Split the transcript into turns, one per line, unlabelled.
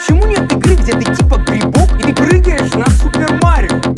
Почему нет игры, где ты типа грибок и ты прыгаешь на Супер Марио?